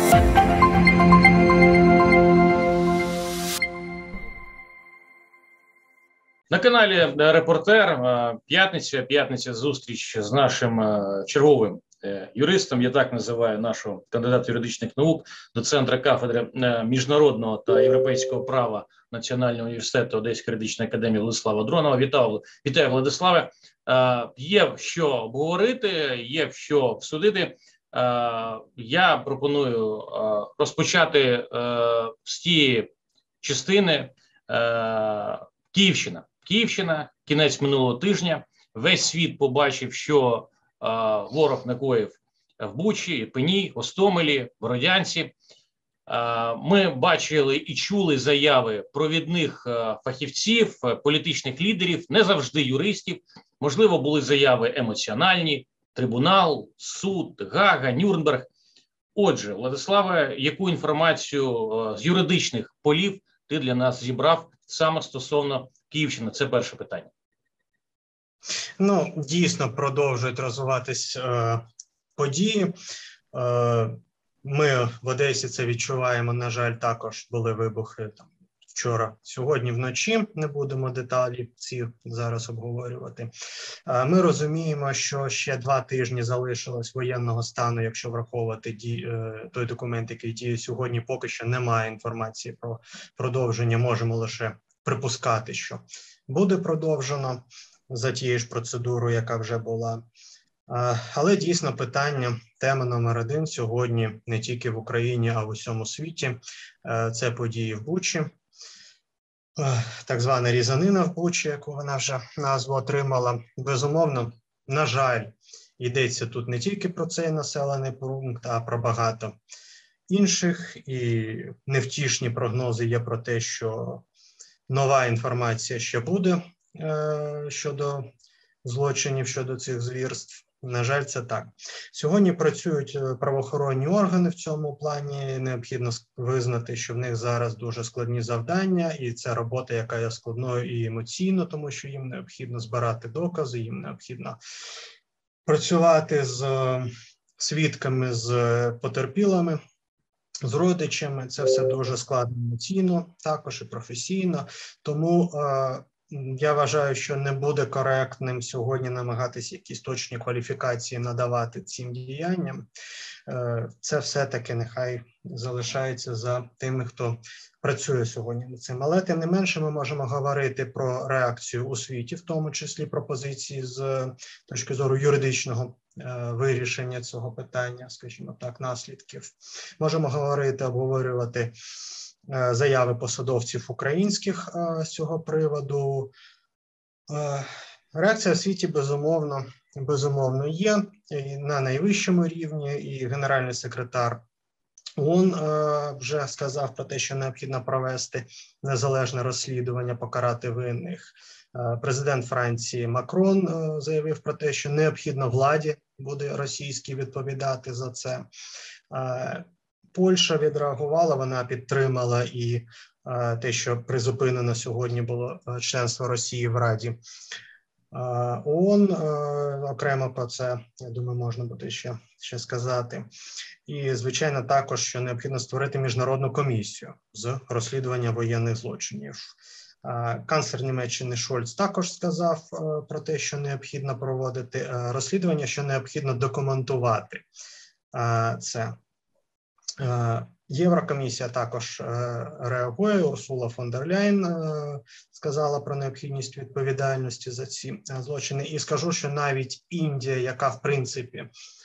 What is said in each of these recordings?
На каналі «Репортер» п'ятниця, зустріч з нашим черговим юристом, я так називаю нашого кандидата юридичних наук, доцентра кафедри міжнародного та європейського права Національного університету Одеської юридичної академії Владислава Дронова. Вітаю, Владиславе. Є що обговорити, є що обсудити. Я пропоную розпочати з тієї частини. Київщина, кінець минулого тижня. Весь світ побачив, що ворог накоїв в Бучі, Ірпені, Гостомелі, Бородянці. Ми бачили і чули заяви провідних фахівців, політичних лідерів, не завжди юристів. Можливо, були заяви емоціональні: трибунал, суд, Гага, Нюрнберг. Отже, Владиславе, яку інформацію з юридичних полів ти для нас зібрав саме стосовно Київщини? Це перше питання. Ну, дійсно продовжують розвиватись події. Ми в Одесі це відчуваємо. На жаль, також були вибухи там вчора, сьогодні вночі. Не будемо деталі ці зараз обговорювати. Ми розуміємо, що ще 2 тижні залишилось воєнного стану, якщо враховувати той документ, який діє сьогодні. Поки що немає інформації про продовження. Можемо лише припускати, що буде продовжено за тією ж процедурою, яка вже була. Але дійсно питання, тема номер 1 сьогодні не тільки в Україні, а в усьому світі. Це події в Бучі. Так звана різанина в Бучі, яку вона вже назву отримала. Безумовно, на жаль, йдеться тут не тільки про цей населений пункт, а про багато інших. І невтішні прогнози є про те, що нова інформація ще буде щодо злочинів, щодо цих звірств. На жаль, це так. Сьогодні працюють правоохоронні органи в цьому плані. Необхідно визнати, що в них зараз дуже складні завдання, і це робота, яка є складною і емоційно, тому що їм необхідно збирати докази, їм необхідно працювати з свідками, з потерпілими, з родичами. Це все дуже складно емоційно, також і професійно. Тому я вважаю, що не буде коректним сьогодні намагатися якісь точні кваліфікації надавати цим діянням. Це все-таки нехай залишається за тими, хто працює сьогодні над цим. Але тим не менше ми можемо говорити про реакцію у світі, в тому числі пропозиції з точки зору юридичного вирішення цього питання, скажімо так, наслідків. Можемо говорити, обговорювати заяви посадовців українських з цього приводу. Реакція в світі безумовно є і на найвищому рівні, і генеральний секретар ООН вже сказав про те, що необхідно провести незалежне розслідування, покарати винних. Президент Франції Макрон заявив про те, що необхідно владі буде російській відповідати за це. Польща відреагувала, вона підтримала і те, що призупинено сьогодні було членство Росії в Раді ООН. Окремо про це, я думаю, можна буде ще сказати. І, звичайно, також, що необхідно створити міжнародну комісію з розслідування воєнних злочинів. Канцлер Німеччини Шольц також сказав про те, що необхідно проводити розслідування, що необхідно документувати це. Єврокомісія також реагує. Урсула фон дер Ляйн сказала про необхідність відповідальності за ці злочини. І скажу, що навіть Індія, яка в принципі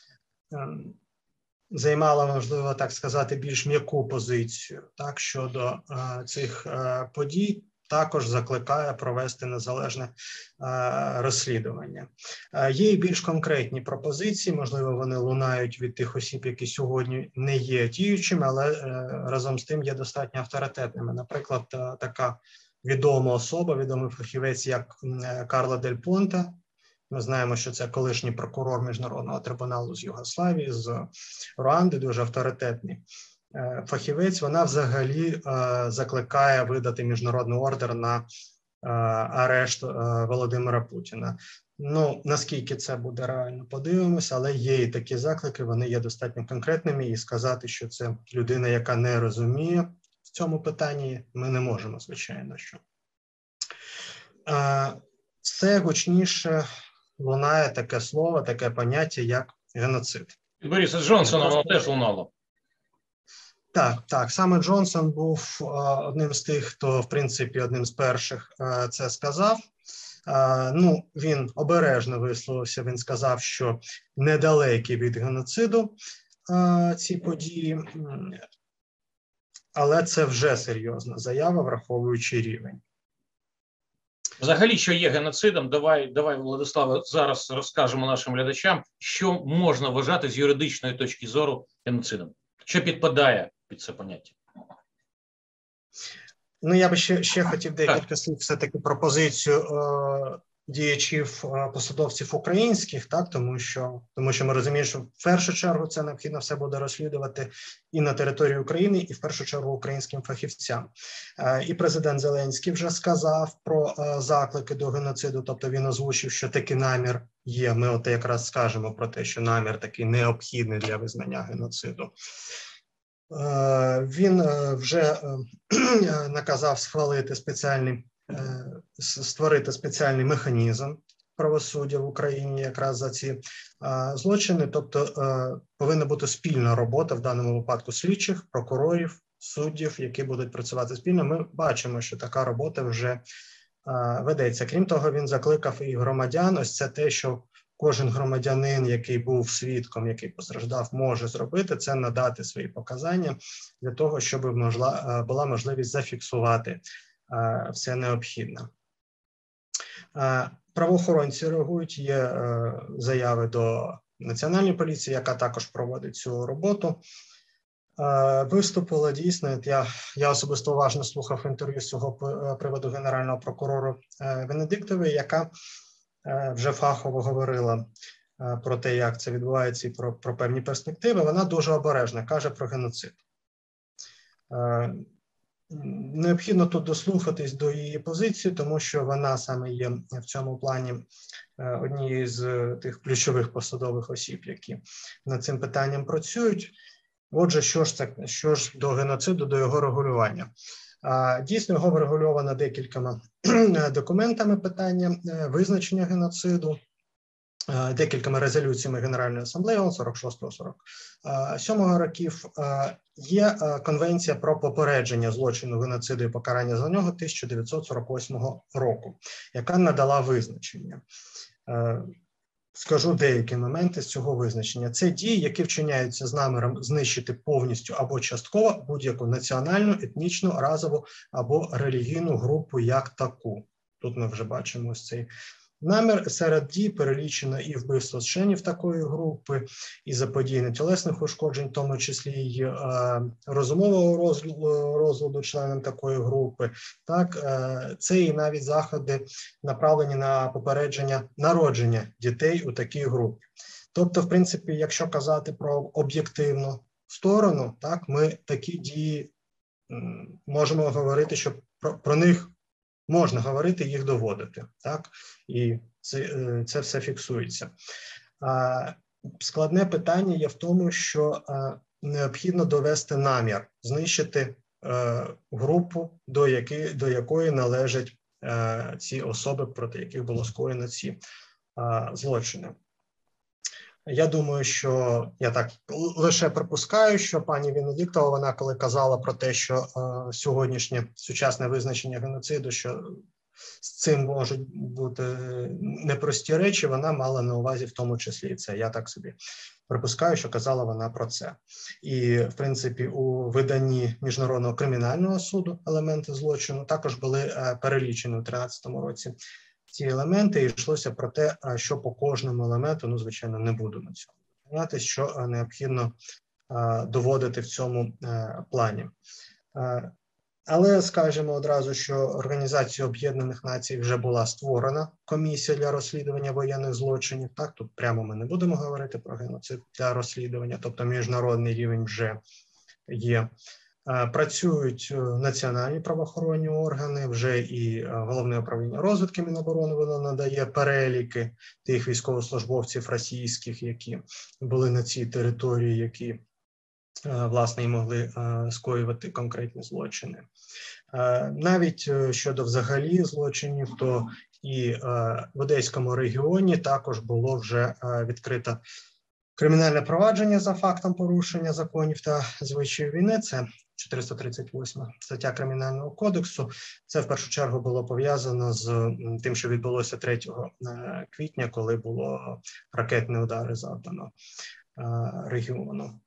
займала, можливо, так сказати, більш м'яку позицію так, щодо цих подій, також закликає провести незалежне розслідування. Є і більш конкретні пропозиції, можливо, вони лунають від тих осіб, які сьогодні не є діючими, але разом з тим є достатньо авторитетними. Наприклад, така відома особа, відомий фахівець, як Карло Дель Понте. Ми знаємо, що це колишній прокурор Міжнародного трибуналу з Югославії, з Руанди, дуже авторитетний фахівець. Вона взагалі закликає видати міжнародний ордер на арешт Володимира Путіна. Ну, наскільки це буде реально, подивимося, але є і такі заклики, вони є достатньо конкретними, і сказати, що це людина, яка не розуміє в цьому питанні, ми не можемо, звичайно, що. Все гучніше лунає таке слово, таке поняття, як геноцид. Бориса Джонсона воно теж лунало. Так, саме Джонсон був одним з тих, хто, в принципі, одним з перших це сказав. Ну, він обережно висловився, він сказав, що недалекі від геноциду ці події, але це вже серйозна заява, враховуючи рівень. Взагалі, що є геноцидом, давай, Владиславе, зараз розкажемо нашим глядачам, що можна вважати з юридичної точки зору геноцидом. Що підпадає під це поняття? Ну, я би ще хотів декілька слів все-таки про позицію діячів, посадовців українських, так, тому що ми розуміємо, що в першу чергу це необхідно все буде розслідувати і на території України, і в першу чергу українським фахівцям. І президент Зеленський вже сказав про заклики до геноциду, тобто він озвучив, що такий намір є. Ми от якраз скажемо про те, що намір такий необхідний для визнання геноциду. Він вже наказав створити спеціальний механізм правосуддя в Україні якраз за ці злочини, тобто повинна бути спільна робота в даному випадку слідчих, прокурорів, суддів, які будуть працювати спільно. Ми бачимо, що така робота вже ведеться. Крім того, він закликав і громадян, ось це те, що кожен громадянин, який був свідком, який постраждав, може зробити, це надати свої показання для того, щоб була можливість зафіксувати все необхідне. Правоохоронці реагують, є заяви до Національної поліції, яка також проводить цю роботу. Виступила дійсно, я особисто уважно слухав інтерв'ю з цього приводу генерального прокурора Венедиктової, яка вже фахово говорила про те, як це відбувається і про певні перспективи. Вона дуже обережно каже про геноцид. Необхідно тут дослухатись до її позиції, тому що вона саме є в цьому плані однією з тих ключових посадових осіб, які над цим питанням працюють. Отже, що ж до геноциду, до його регулювання. Дійсно, його врегульовано декількома документами питання визначення геноциду, декількома резолюціями Генеральної асамблеї 46-47 років. Є Конвенція про попередження злочину геноциду і покарання за нього 1948 року, яка надала визначення. Скажу деякі моменти з цього визначення. Це дії, які вчиняються з наміром знищити повністю або частково будь-яку національну, етнічну, расову або релігійну групу як таку. Тут ми вже бачимо ось цей намір. Серед дій перелічено і вбивство членів такої групи, і заподіяння тілесних ушкоджень, в тому числі і розумового розладу членам такої групи. Так, це і навіть заходи направлені на попередження народження дітей у такій групі. Тобто, в принципі, якщо казати про об'єктивну сторону, так, ми такі дії можемо говорити, що про них можна говорити, їх доводити, так, і це все фіксується. Складне питання є в тому, що необхідно довести намір, знищити групу, до якої належать ці особи, проти яких було скоєно ці злочини. Я думаю, що я так лише припускаю, що пані Венедиктова, вона коли казала про те, що сьогоднішнє сучасне визначення геноциду, що з цим можуть бути непрості речі, вона мала на увазі в тому числі і це. Я так собі припускаю, що казала вона про це. І, в принципі, у виданні Міжнародного кримінального суду елементи злочину також були перелічені у 2013 році. Ці елементи, і йшлося про те, що по кожному елементу, ну, звичайно, не буду на цьому зупинятися, що необхідно доводити в цьому плані. Але скажемо одразу, що Організацією Об'єднаних Націй вже була створена комісія для розслідування воєнних злочинів. Так, тут прямо ми не будемо говорити про геноцид для розслідування, тобто міжнародний рівень вже є. Працюють національні правоохоронні органи, вже і Головне управління розвідки Міноборони, воно надає переліки тих військовослужбовців російських, які були на цій території, які, власне, і могли скоювати конкретні злочини. Навіть щодо взагалі злочинів, то і в Одеському регіоні також було вже відкрито кримінальне провадження за фактом порушення законів та звичаїв війни. Це 438 стаття Кримінального кодексу. Це в першу чергу було пов'язано з тим, що відбулося 3 квітня, коли було ракетні удари завдано регіону.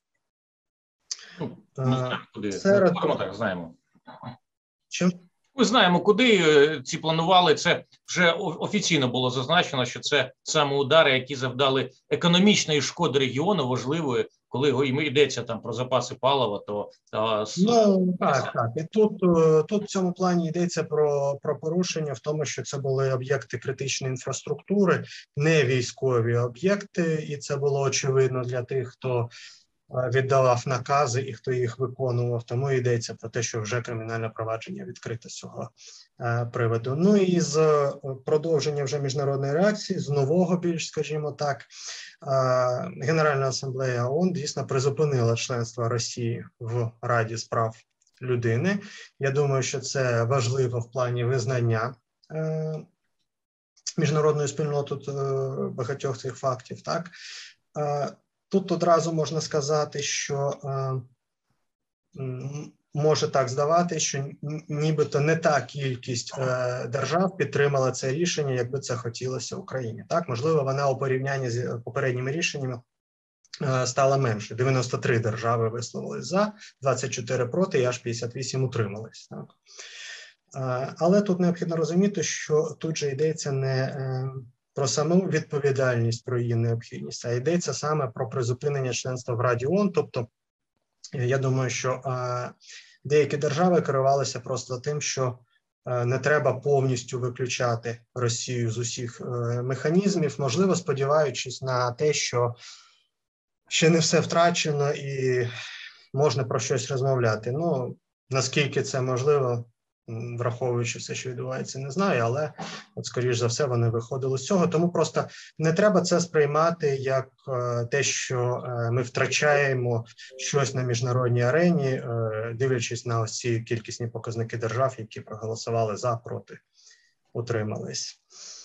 Серед... Ми так знаємо. Що? Ми знаємо, куди ці планували. Це вже офіційно було зазначено, що це саме удари, які завдали економічної шкоди регіону, важливої, коли йдеться там про запаси палива, то... Ну, так. І тут в цьому плані йдеться про порушення в тому, що це були об'єкти критичної інфраструктури, не військові об'єкти, і це було очевидно для тих, хто віддавав накази і хто їх виконував, тому йдеться про те, що вже кримінальне провадження відкрите з цього приводу. Ну і з продовження вже міжнародної реакції, з нового більш, скажімо так, Генеральна асамблея ООН дійсно призупинила членство Росії в Раді з прав людини. Я думаю, що це важливо в плані визнання міжнародною спільнотою багатьох цих фактів, так. Тут одразу можна сказати, що може так здавати, що нібито не та кількість держав підтримала це рішення, якби це хотілося Україні. Так, можливо, вона у порівнянні з попередніми рішеннями стала менше. 93 держави висловились за, 24 проти і аж 58 утримались. Так. Але тут необхідно розуміти, що тут же йдеться не про саму відповідальність, про її необхідність, а йдеться саме про призупинення членства в Раді ООН. Тобто, я думаю, що деякі держави керувалися просто тим, що не треба повністю виключати Росію з усіх механізмів, можливо, сподіваючись на те, що ще не все втрачено і можна про щось розмовляти. Ну, наскільки це можливо, враховуючи все, що відбувається, не знаю, але, от, скоріш за все, вони виходили з цього. Тому просто не треба це сприймати як те, що ми втрачаємо щось на міжнародній арені, дивлячись на ось ці кількісні показники держав, які проголосували за, проти, утримались.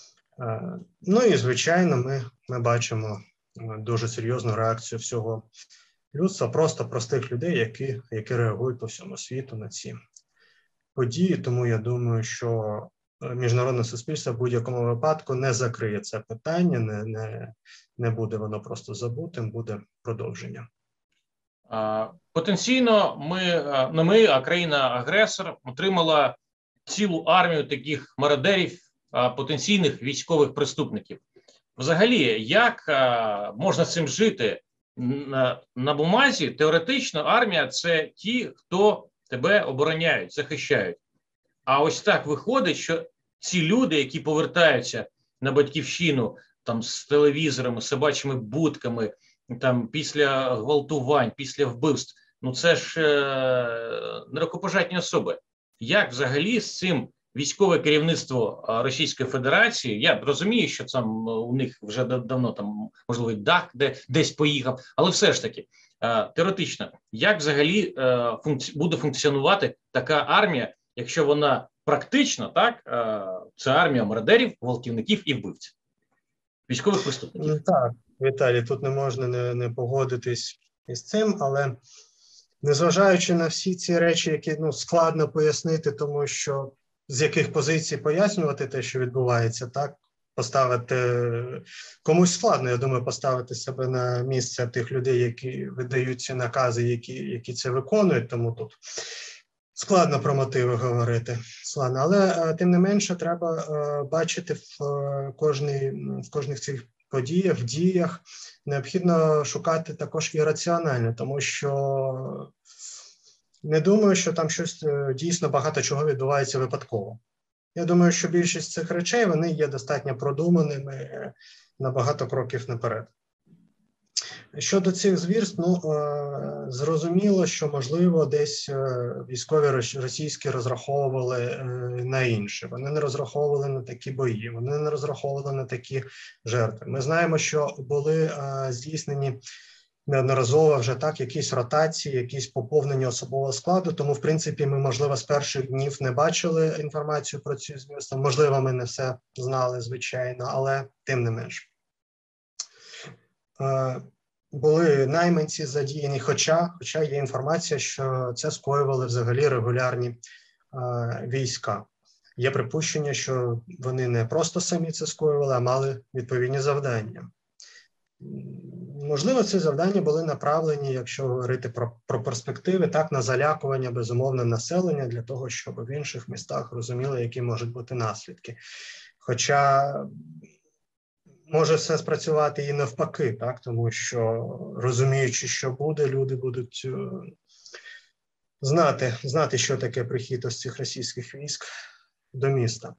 Ну і, звичайно, ми бачимо дуже серйозну реакцію всього людства, просто простих людей, які реагують по всьому світу на ці події. Тому я думаю, що міжнародне суспільство в будь-якому випадку не закриє це питання, не буде воно просто забутим, буде продовження. Потенційно ми, а країна-агресор, отримала цілу армію таких мародерів, потенційних військових преступників. Взагалі, як можна з цим жити? На бумазі теоретично армія – це ті, хто тебе обороняють, захищають. А ось так виходить, що ці люди, які повертаються на батьківщину там з телевізорами, собачими будками, там після гвалтувань, після вбивств, ну це ж нерукопожатні особи. Як взагалі з цим військове керівництво Російської Федерації, я розумію, що там у них вже давно там, можливо, дах десь поїхав, але все ж таки, теоретично, як взагалі буде функціонувати така армія, якщо вона практично, так, це армія мародерів, гвалтівників і вбивців, військових преступників? Так, Віталій, тут не можна не погодитись із цим, але незважаючи на всі ці речі, які складно пояснити, тому що з яких позицій пояснювати те, що відбувається, так, поставити комусь складно, я думаю, поставити себе на місце тих людей, які видають ці накази, які це виконують, тому тут складно про мотиви говорити, складно. Але тим не менше треба бачити в кожних цих подіях, в діях, необхідно шукати також і раціонально, тому що не думаю, що там щось дійсно багато чого відбувається випадково. Я думаю, що більшість цих речей, вони є достатньо продуманими на багато кроків наперед. Щодо цих звірств, зрозуміло, що, можливо, десь військові російські розраховували на інше. Вони не розраховували на такі бої, вони не розраховували на такі жертви. Ми знаємо, що були здійснені неодноразово вже так якісь ротації, якісь поповнення особового складу, тому, в принципі, ми, можливо, з перших днів не бачили інформацію про ці звірства. Можливо, ми не все знали, звичайно, але тим не менш. Були найманці задіяні, хоча є інформація, що це скоювали взагалі регулярні війська. Є припущення, що вони не просто самі це скоювали, а мали відповідні завдання. Можливо, ці завдання були направлені, якщо говорити про перспективи, так, на залякування, безумовно, населення, для того, щоб в інших містах розуміли, які можуть бути наслідки. Хоча може все спрацювати і навпаки, так, тому що, розуміючи, що буде, люди будуть знати, що таке прихід ось цих російських військ до міста.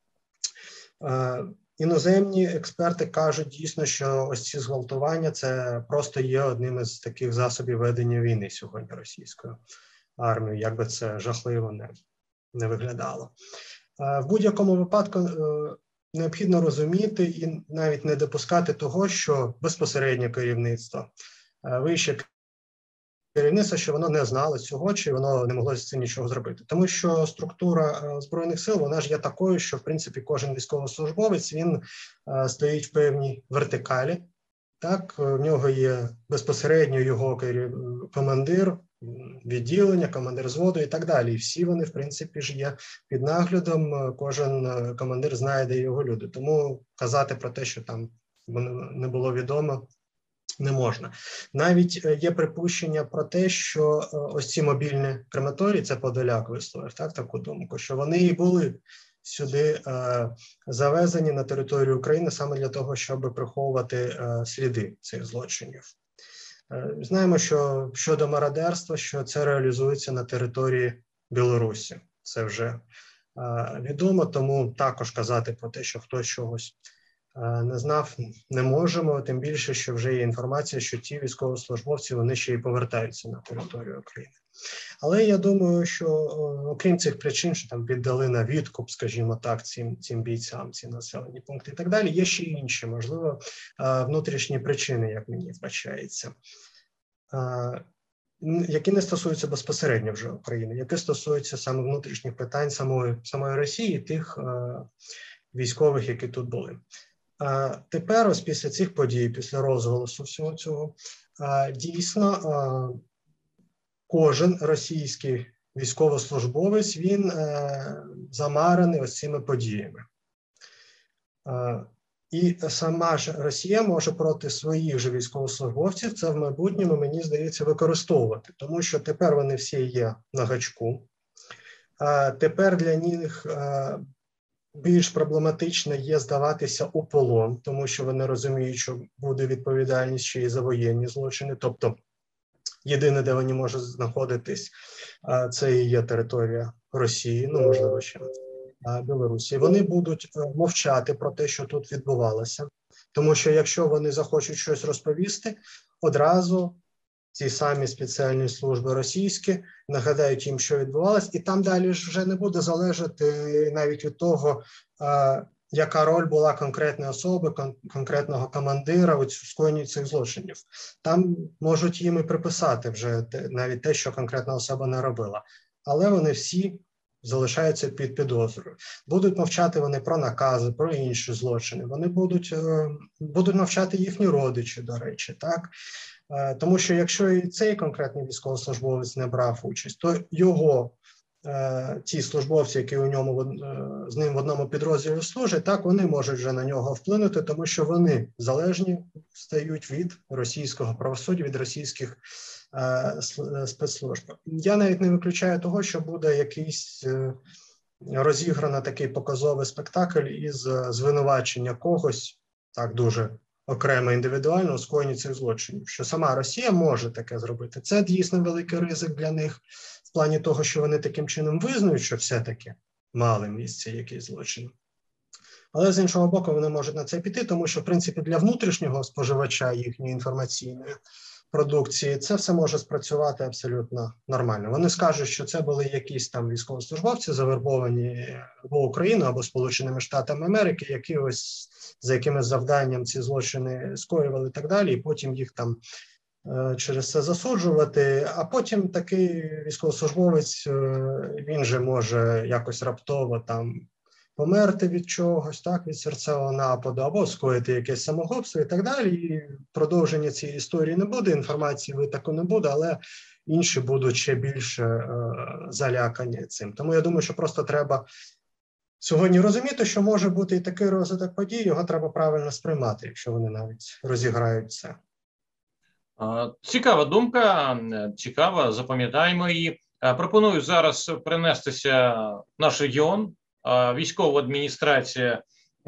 Іноземні експерти кажуть дійсно, що ось ці зґвалтування – це просто є одним із таких засобів ведення війни сьогодні російською армією, як би це жахливо не виглядало. В будь-якому випадку необхідно розуміти і навіть не допускати того, що безпосереднє керівництво, вище керівництво, що воно не знало цього, чи воно не могло з цим нічого зробити. Тому що структура Збройних сил, вона ж є такою, що, в принципі, кожен військовослужбовець, він стоїть в певній вертикалі. Так, в нього є безпосередньо його командир відділення, командир взводу і так далі. І всі вони, в принципі, ж є під наглядом, кожен командир знає, де його люди. Тому казати про те, що там не було відомо, не можна. Навіть є припущення про те, що ось ці мобільні крематорії, це Подоляк висловив таку думку, що вони і були сюди завезені на територію України саме для того, щоб приховувати сліди цих злочинів. Знаємо, що щодо мародерства, що це реалізується на території Білорусі. Це вже відомо, тому також казати про те, що хтось чогось не знав, не можемо, тим більше, що вже є інформація, що ті військовослужбовці, вони ще й повертаються на територію України. Але я думаю, що окрім цих причин, що там віддали на відкуп, скажімо так, цим бійцям, ці населені пункти і так далі, є ще й інші, можливо, внутрішні причини, як мені вбачається, які не стосуються безпосередньо вже України, які стосуються саме внутрішніх питань самої Росії, тих військових, які тут були. Тепер, ось після цих подій, після розголосу всього цього, дійсно, кожен російський військовослужбовець, він замарений ось цими подіями. І сама ж Росія може проти своїх же військовослужбовців це в майбутньому, мені здається, використовувати, тому що тепер вони всі є на гачку. Тепер для них більш проблематично є здаватися у полон, тому що вони розуміють, що буде відповідальність ще й за воєнні злочини. Тобто єдине, де вони можуть знаходитись, це і є територія Росії, ну, можливо, ще Білорусі. Вони будуть мовчати про те, що тут відбувалося, тому що якщо вони захочуть щось розповісти, одразу ці самі спеціальні служби російські нагадають їм, що відбувалося, і там далі ж вже не буде залежати навіть від того, яка роль була конкретної особи, конкретного командира у скоєнні цих злочинів. Там можуть їм і приписати вже навіть те, що конкретна особа не робила. Але вони всі залишаються під підозрою. Будуть мовчати вони про накази, про інші злочини. Вони будуть мовчати їхні родичі, до речі, так? Тому що якщо і цей конкретний військовослужбовець не брав участь, то його ті службовці, які з ним в одному підрозділі служать, так, вони можуть вже на нього вплинути, тому що вони залежні стають від російського правосуддя, від російських спецслужб. Я навіть не виключаю того, що буде якийсь розіграно такий показовий спектакль із звинувачення когось, так дуже окремо індивідуально у скоєнні цих злочинів, що сама Росія може таке зробити. Це дійсно великий ризик для них в плані того, що вони таким чином визнають, що все-таки мали місце якісь злочини. Але з іншого боку вони можуть на це піти, тому що, в принципі, для внутрішнього споживача їхньої інформаційної продукції це все може спрацювати абсолютно нормально. Вони скажуть, що це були якісь там військовослужбовці, завербовані або Україною, або Сполученими Штатами Америки, які ось за якимось завданням ці злочини скоювали і так далі, і потім їх там через це засуджувати, а потім такий військовослужбовець, він же може якось раптово там померти від чогось, так, від серцевого нападу, або скоїти якесь самогубство і так далі. І продовження цієї історії не буде, інформації витоку не буде, але інші будуть ще більше залякані цим. Тому я думаю, що просто треба сьогодні розуміти, що може бути і такий розвиток подій, його треба правильно сприймати, якщо вони навіть розіграють це. Цікава думка, цікава, запам'ятаємо її. Пропоную зараз перенестися в наш регіон. Військова адміністрація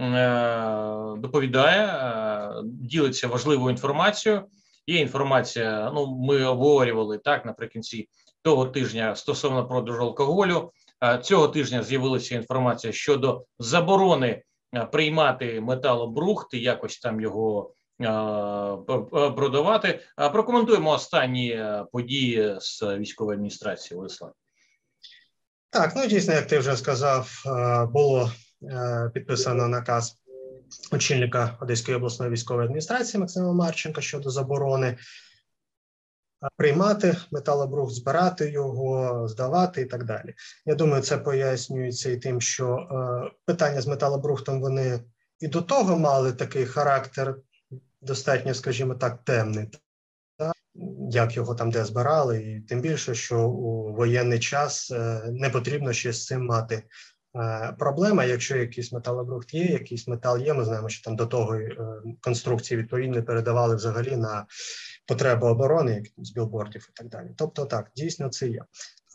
доповідає, ділиться важливою інформацією. Є інформація, ну, ми обговорювали так наприкінці того тижня стосовно продажу алкоголю. Цього тижня з'явилася інформація щодо заборони приймати металобрухт і якось там його продавати. Прокоментуємо останні події з військової адміністрації, Владислав. Так, ну дійсно, як ти вже сказав, було підписано наказ очільника Одеської обласної військової адміністрації Максима Марченка щодо заборони приймати металобрухт, збирати його, здавати і так далі. Я думаю, це пояснюється і тим, що питання з металобрухтом вони і до того мали такий характер достатньо, скажімо так, темний. Як його там де збирали, і тим більше, що у воєнний час не потрібно ще з цим мати проблема. Якщо якийсь металобрухт є, якийсь метал є, ми знаємо, що там до того конструкції відповідно передавали взагалі на потреби оборони, як з білбордів і так далі. Тобто так, дійсно це є.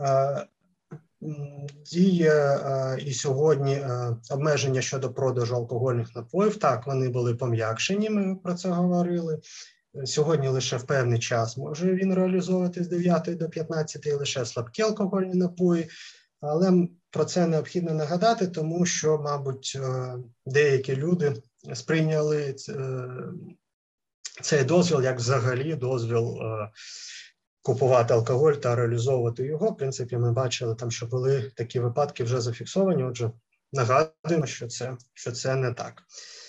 Діє і сьогодні обмеження щодо продажу алкогольних напоїв, так, вони були пом'якшені, ми про це говорили. Сьогодні лише в певний час може він реалізовувати з 9 до 15 лише слабкі алкогольні напої, але про це необхідно нагадати, тому що, мабуть, деякі люди сприйняли цей дозвіл як взагалі дозвіл купувати алкоголь та реалізовувати його. В принципі, ми бачили там, що були такі випадки вже зафіксовані, отже, нагадуємо, що це не так.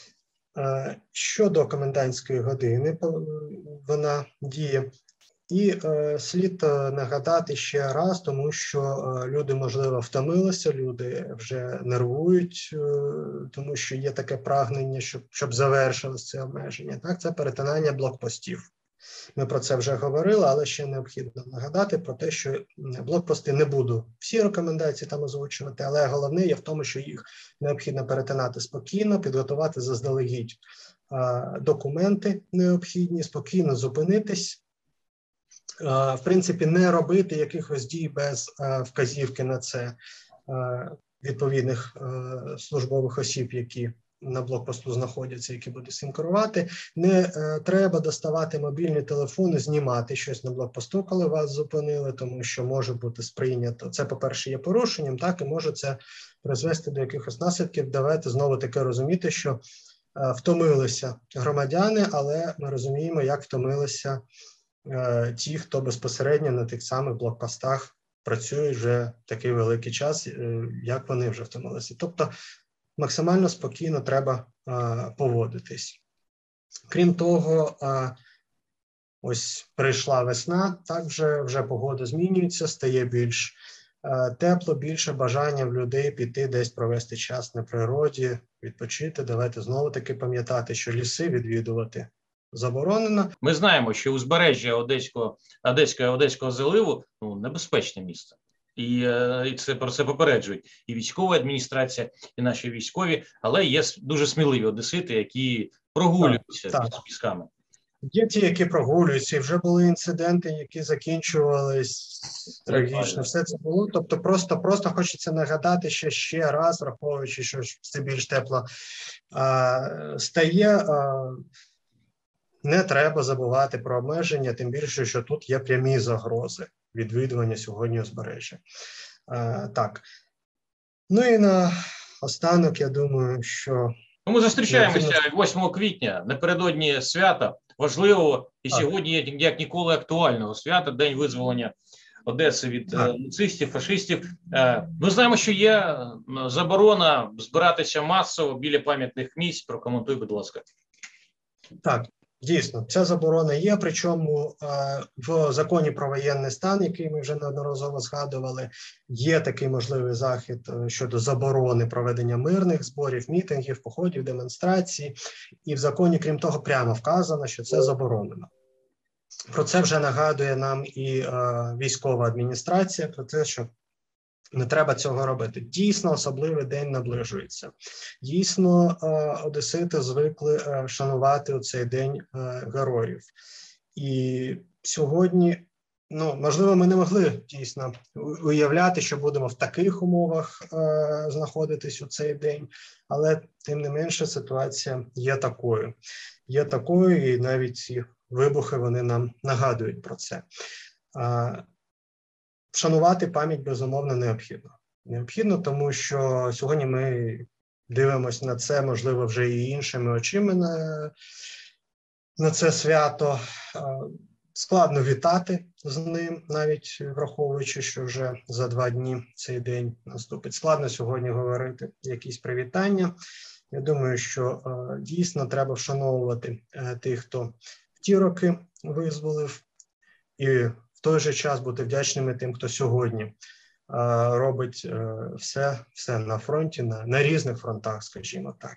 Щодо комендантської години, вона діє. І слід нагадати ще раз, тому що люди, можливо, втомилися, люди вже нервують, тому що є таке прагнення, щоб завершилось це обмеження. Так, це перетинання блокпостів. Ми про це вже говорили, але ще необхідно нагадати про те, що блокпости не буду всі рекомендації там озвучувати, але головне є в тому, що їх необхідно перетинати спокійно, підготувати заздалегідь документи необхідні, спокійно зупинитись, в принципі, не робити якихось дій без вказівки на це відповідних службових осіб, які на блокпосту знаходяться, які будуть цим керувати. Не треба доставати мобільні телефони, знімати щось на блокпосту, коли вас зупинили, тому що може бути сприйнято. Це, по-перше, є порушенням, так, і може це призвести до якихось наслідків. Давайте знову-таки розуміти, що втомилися громадяни, але ми розуміємо, як втомилися ті, хто безпосередньо на тих самих блокпостах працюють вже такий великий час, як вони вже втомилися. Тобто максимально спокійно треба поводитись. Крім того, ось прийшла весна, так вже погода змінюється, стає більш тепло, більше бажання в людей піти десь провести час на природі, відпочити. Давайте знову-таки пам'ятати, що ліси відвідувати заборонено. Ми знаємо, що узбережжя Одеського заливу небезпечне місце. І це про це попереджують і військова адміністрація, і наші військові, але є дуже сміливі одесити, які прогулюються під пісками. Є ті, які прогулюються, і вже були інциденти, які закінчувались трагічно. Все це було. Тобто просто хочеться нагадати ще раз, враховуючи, що все більш тепло стає, не треба забувати про обмеження, тим більше, що тут є прямі загрози відвідування сьогодні узбережжя. Так. Ну і на останок, я думаю, що Ми зустрічаємося 8 квітня, напередодні свята, важливого і сьогодні, як ніколи, актуального свята, День визволення Одеси від нацистів, фашистів. Ми знаємо, що є заборона збиратися масово біля пам'ятних місць. Прокоментуй, будь ласка. Так, дійсно, ця заборона є, причому в законі про воєнний стан, який ми вже неодноразово згадували, є такий можливий захід щодо заборони проведення мирних зборів, мітингів, походів, демонстрацій. І в законі, крім того, прямо вказано, що це заборонено. Про це вже нагадує нам і військова адміністрація, про те, що не треба цього робити. Дійсно, особливий день наближується. Дійсно, одесити звикли шанувати у цей день героїв. І сьогодні, можливо, ми не могли дійсно уявляти, що будемо в таких умовах знаходитись у цей день, але тим не менше ситуація є такою. Є такою, і навіть ці вибухи, вони нам нагадують про це. Вшанувати пам'ять, безумовно, необхідно. Необхідно, тому що сьогодні ми дивимося на це, можливо, вже і іншими очима на це свято. Складно вітати з ним, навіть враховуючи, що вже за 2 дні цей день наступить. Складно сьогодні говорити якісь привітання. Я думаю, що дійсно треба вшановувати тих, хто в ті роки визволив, і в той же час бути вдячними тим, хто сьогодні робить все на фронті, на різних фронтах, скажімо так.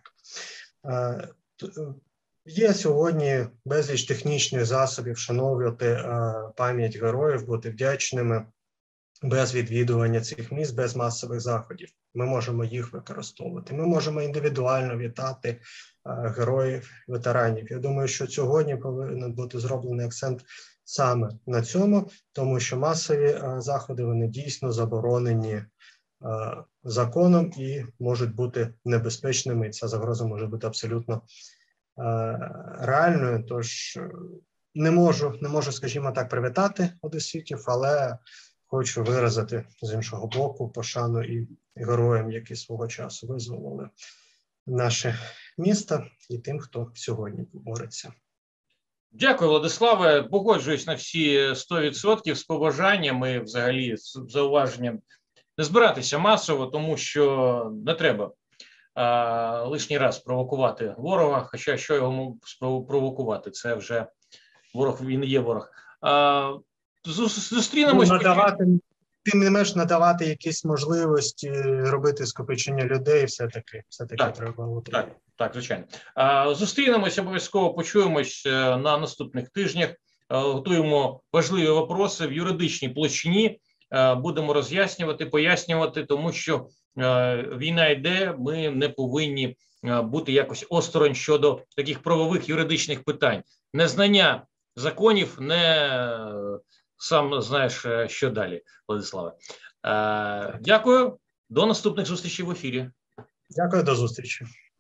Є сьогодні безліч технічних засобів вшановувати пам'ять героїв, бути вдячними без відвідування цих місць, без масових заходів. Ми можемо їх використовувати. Ми можемо індивідуально вітати героїв, ветеранів. Я думаю, що сьогодні повинен бути зроблений акцент саме на цьому, тому що масові заходи, вони дійсно заборонені законом і можуть бути небезпечними. Ця загроза може бути абсолютно реальною. Тож не можу, скажімо так, привітати одеситів, але хочу виразити з іншого боку пошану і героям, які свого часу визволили наше місто, і тим, хто сьогодні бореться. Дякую, Владиславе. Погоджуюсь на всі 100% з побажаннями, взагалі, з зауваженням не збиратися масово, тому що не треба лишній раз провокувати ворога, хоча що його провокувати, це вже ворог, він є ворог. Зустрінемось. Тим не менш надавати якісь можливості робити скопичення людей, все-таки треба бути. Так, звичайно. Зустрінемось, обов'язково почуємось на наступних тижнях. Готуємо важливі вопроси в юридичній площині. Будемо роз'яснювати, пояснювати, тому що війна йде, ми не повинні бути якось осторонь щодо таких правових юридичних питань. Незнання законів, не сам знаєш, що далі, Владиславе. Дякую, до наступних зустрічей в ефірі. Дякую, до зустрічі.